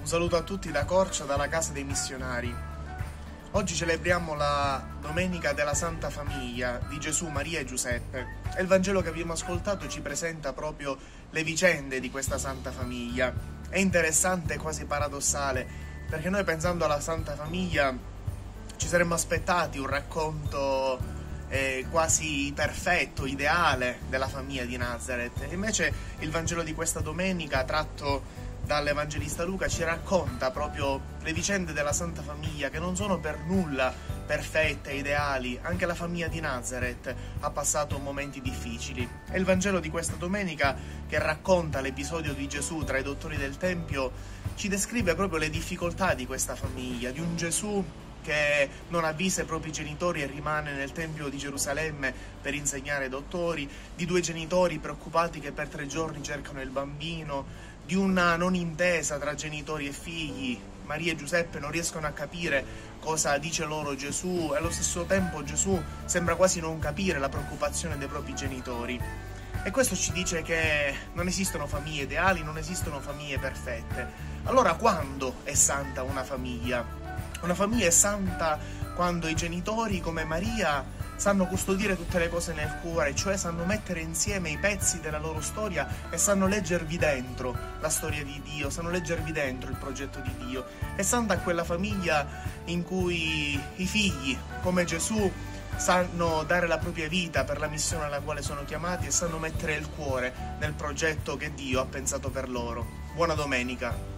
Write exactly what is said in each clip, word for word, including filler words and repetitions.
saluto a tutti da Corcia, dalla Casa dei Missionari. Oggi celebriamo la Domenica della Santa Famiglia di Gesù, Maria e Giuseppe e il Vangelo che abbiamo ascoltato ci presenta proprio le vicende di questa Santa Famiglia. È interessante e quasi paradossale, perché noi pensando alla Santa Famiglia ci saremmo aspettati un racconto eh, quasi perfetto, ideale della famiglia di Nazareth. E invece il Vangelo di questa domenica, tratto dall'Evangelista Luca, ci racconta proprio le vicende della Santa Famiglia, che non sono per nulla perfette, ideali. Anche la famiglia di Nazareth ha passato momenti difficili. E il Vangelo di questa domenica, che racconta l'episodio di Gesù tra i dottori del Tempio, ci descrive proprio le difficoltà di questa famiglia, di un Gesù che non avvisa i propri genitori e rimane nel Tempio di Gerusalemme per insegnare ai dottori, di due genitori preoccupati che per tre giorni cercano il bambino, di una non intesa tra genitori e figli. Maria e Giuseppe non riescono a capire cosa dice loro Gesù e allo stesso tempo Gesù sembra quasi non capire la preoccupazione dei propri genitori. E questo ci dice che non esistono famiglie ideali, non esistono famiglie perfette. Allora quando è santa una famiglia? Una famiglia è santa quando i genitori, come Maria, sanno custodire tutte le cose nel cuore, cioè sanno mettere insieme i pezzi della loro storia e sanno leggervi dentro la storia di Dio, sanno leggervi dentro il progetto di Dio. È santa quella famiglia in cui i figli, come Gesù, sanno dare la propria vita per la missione alla quale sono chiamati e sanno mettere il cuore nel progetto che Dio ha pensato per loro. Buona domenica!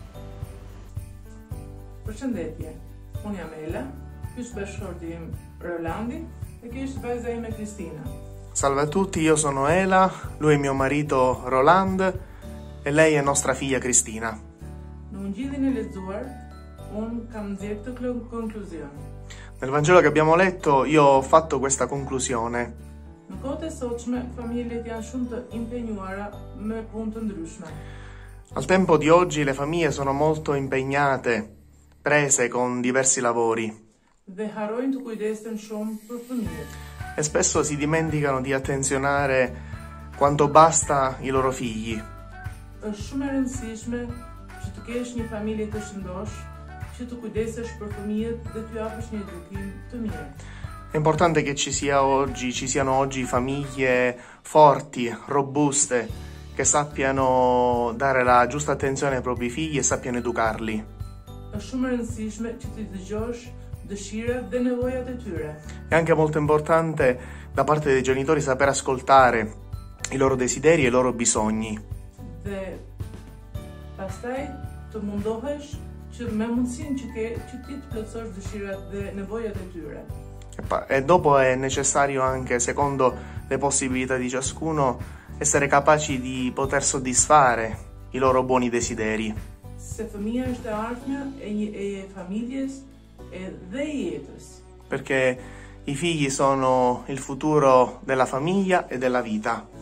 Përshëndetje, unë jam Ela, ky është bashkëshorti im Rolandi e ky është vajza ime Cristina. Salve a tutti, io sono Ela, lui è mio marito Roland e lei è nostra figlia Cristina. Në ungjillin e lexuar, unë kam nxjerrë këtë konkluzion. Nel Vangelo che abbiamo letto io ho fatto questa conclusione. Në kohët e sotshme, familjet janë shumë të impenjuara me punë të ndryshme. Al tempo di oggi le famiglie sono molto impegnate, prese con diversi lavori Dhe harrojnë të kujdesen shumë për fëmijët. e spesso si dimenticano di attenzionare quanto basta i loro figli. Është shumë e rëndësishme që të kesh një familje të shëndosh, që të kujdesesh për fëmijët dhe t'ju japësh një edukim të mirë. È importante che ci sia oggi, ci siano oggi famiglie forti, robuste, che sappiano dare la giusta attenzione ai propri figli e sappiano educarli. Është shumë e rëndësishme që ti dëgjosh dëshirat dhe nevojat e tyre. È anche molto importante da parte dei genitori saper ascoltare i loro desideri e i loro bisogni. Dhe pastaj të mundohesh që me mundësinë që ke që ti të plotësosh dëshirat dhe nevojat e tyre. E, pa- e dopo è necessario anche, secondo le possibilità di ciascuno, essere capaci di poter soddisfare i loro buoni desideri. Se fëmia është e ardhmja e një e familjes e dhe i jetës. Perché i figli sono il futuro della famiglia e della vita.